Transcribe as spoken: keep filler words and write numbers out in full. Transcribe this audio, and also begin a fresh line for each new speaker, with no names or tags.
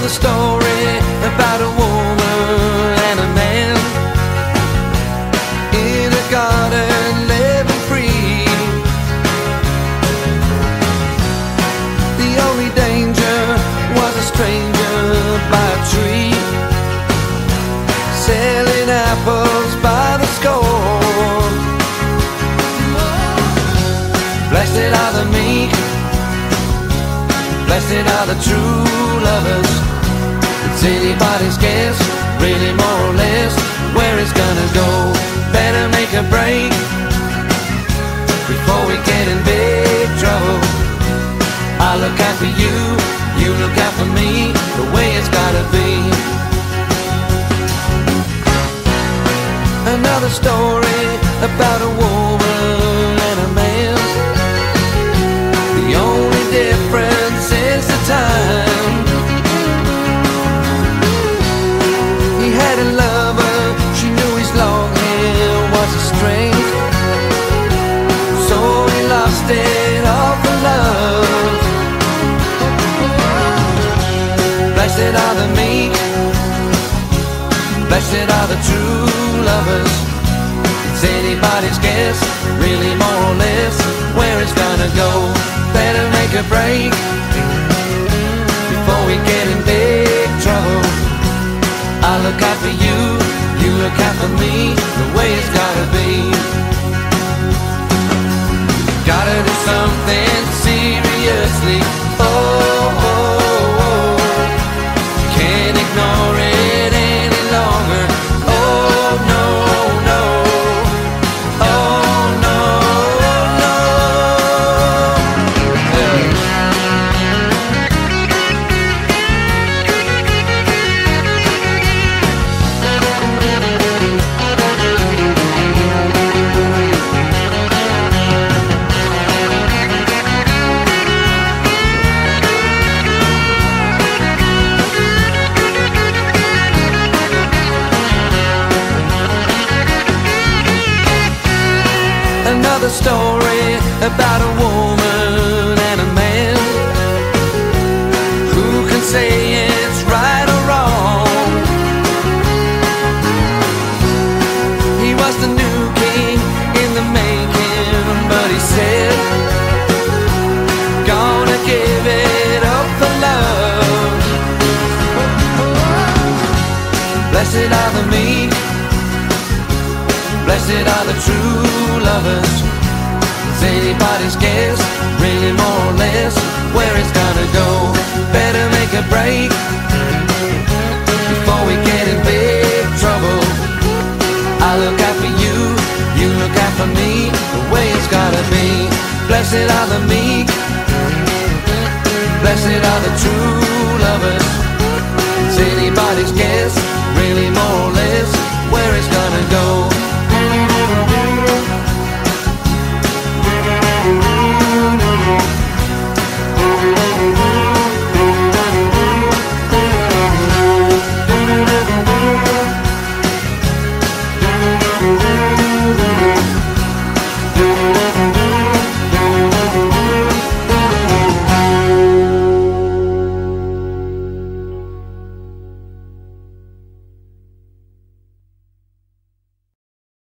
Another story about a woman and a man in a garden living free. The only danger was a stranger by a tree, selling apples by the score. Blessed are the meek, blessed are the true lovers. It's anybody's guess, really more or less, where it's gonna go. Better make a break before we get in big trouble. I look out for you, you look out for me, the way it's gotta be. Another story about a woman and a man. The only difference is the time. He had a lover, she knew his long hair was a strength, so he lost it all for love. Blessed are the meek, blessed are the true lovers. It's anybody's guess, really more or less, where it's gonna go. Better make a break before we get in big trouble. I look out for you, you look out for me, the way it's gotta be. Gotta do something seriously. Oh, oh, oh. Can't ignore it any longer. Oh, no, no. Oh, no, no. Another story about a woman and a man. Who can say it's right or wrong? He was the new king in the making, but he said, gonna give it up for love. Blessed are the meek, blessed are the true lovers. It's anybody's guess, really more or less, where it's gonna go. Better make a break before we get in big trouble. I look out for you, you look out for me, the way it's gotta be. Blessed are the meek, blessed are the true lovers.